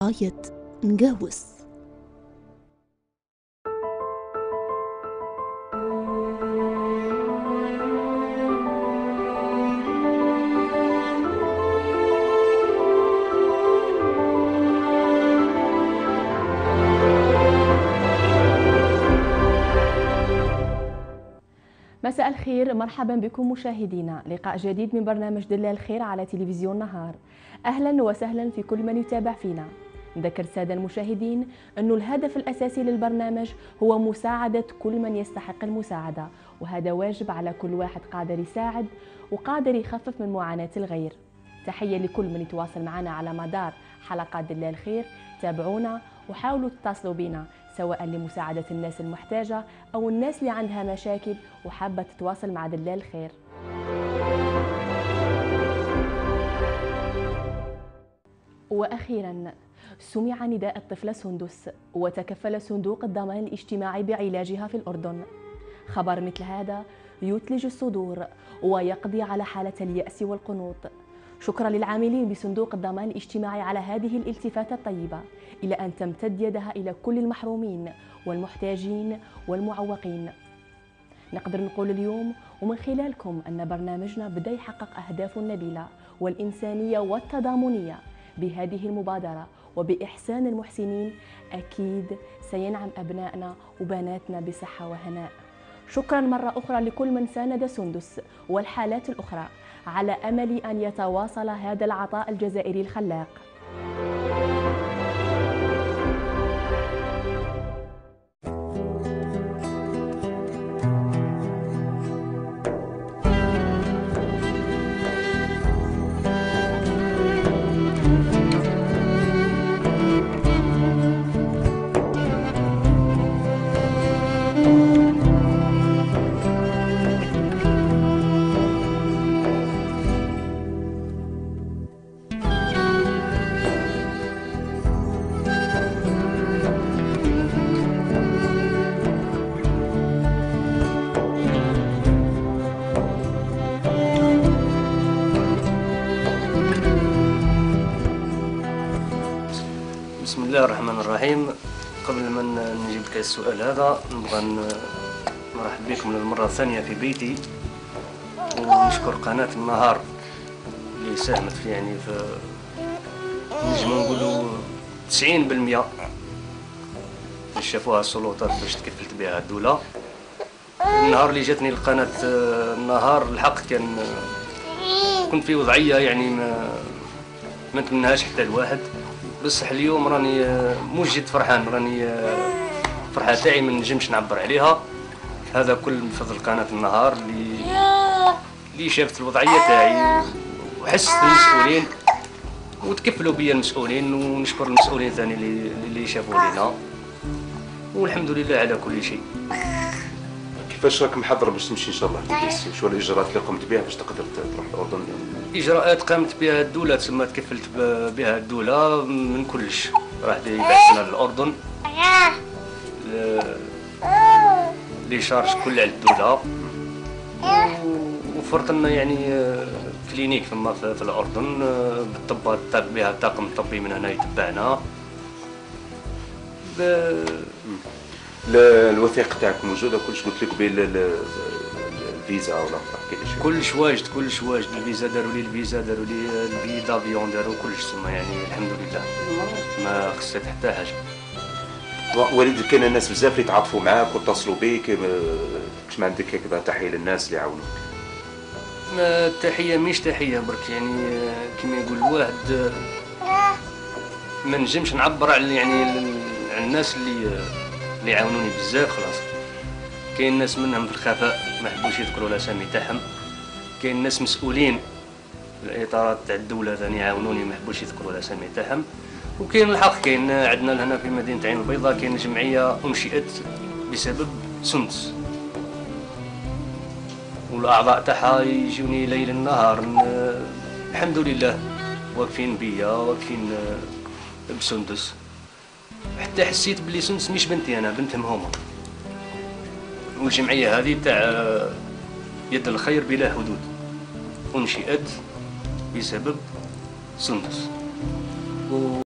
غاية نقاوس. مساء الخير، مرحبا بكم مشاهدينا. لقاء جديد من برنامج دلال الخير على تلفزيون نهار. أهلا وسهلا في كل من يتابع فينا. نذكر السادة المشاهدين أنه الهدف الأساسي للبرنامج هو مساعدة كل من يستحق المساعدة، وهذا واجب على كل واحد قادر يساعد وقادر يخفف من معاناة الغير. تحية لكل من يتواصل معنا على مدار حلقات دلال الخير. تابعونا وحاولوا تتصلوا بنا سواء لمساعدة الناس المحتاجة أو الناس اللي عندها مشاكل وحابة تتواصل مع دلال الخير. وأخيرا، سمع نداء الطفلة سندس وتكفل صندوق الضمان الاجتماعي بعلاجها في الأردن. خبر مثل هذا يثلج الصدور ويقضي على حالة اليأس والقنوط. شكرا للعاملين بصندوق الضمان الاجتماعي على هذه الالتفاتة الطيبة، إلى أن تمتد يدها إلى كل المحرومين والمحتاجين والمعوقين. نقدر نقول اليوم ومن خلالكم أن برنامجنا بدأ يحقق أهدافه النبيلة والإنسانية والتضامنية. بهذه المبادرة وبإحسان المحسنين أكيد سينعم أبنائنا وبناتنا بصحة وهناء. شكرا مرة أخرى لكل من ساند سندس والحالات الأخرى، على أمل أن يتواصل هذا العطاء الجزائري الخلاق. بسم الله الرحمن الرحيم. قبل ما نجيب لك السؤال هذا نبغى نرحب بكم للمرة الثانية في بيتي، ونشكر قناة النهار اللي ساهمت في نجم نقولوا 90% اللي شافوها السلطات باش تكفلت بها الدولة. النهار اللي جاتني القناة النهار الحق كنت في وضعية ما نتمناهاش حتى لواحد، بصح اليوم راني مش جد فرحان، راني فرحة تاعي ما نجمش نعبر عليها. هذا كل من فضل قناة النهار اللي شافت الوضعية تاعي وحست المسؤولين وتكفلوا بيا المسؤولين، ونشكر المسؤولين ثاني اللي شافوا لينا، والحمد لله على كل شيء. كيفاش راك محضر باش تمشي ان شاء الله لتونس؟ شو الاجراءات اللي قمت بها باش تقدر تروح الاردن؟ اجراءات قامت بها الدوله، تسمى تكفلت بها الدوله من كلش. راح بعثنا للاردن لي شارج كل على الدوله، وفرت لنا كلينيك في الاردن بالطب بها الطاقم الطبي من هنا يتبعنا. الوثائق تاعك موجوده كلش؟ قلت لك قبيل الفيزا ولا كلش واجد، كلش واجد. الفيزا داروا لي الفيزا، داروا لي البي دافيون، داروا كلش تما، الحمد لله ما خسرت حتى حاجه. وليد كاين الناس بزاف اللي تعاطفوا معاك واتصلوا بك، باش ما عندك هكذا تحيه للناس اللي يعاونوك؟ التحيه مش تحيه برك، كما يقول الواحد ما نجمش نعبر على على الناس اللي يعاونوني بزاف. خلاص كاين ناس منهم في الخفاء ما حبوش يذكروا الاسامي تاعهم، كاين ناس مسؤولين في الاطارات تاع الدوله ثاني يعاونوني ما حبوش يذكروا الاسامي تاعهم، وكاين الحق كاين عندنا هنا في مدينه عين البيضاء كاين جمعيه انشئت بسبب سندس، والاعضاء تاعها يجوني ليل نهار. الحمد لله واقفين بيا، واقفين بسندس، حتى حسيت بلي سندس مش بنتي، انا بنتهم هما. والجمعيه هذه تاع يد الخير بلا حدود انشئت بسبب سندس.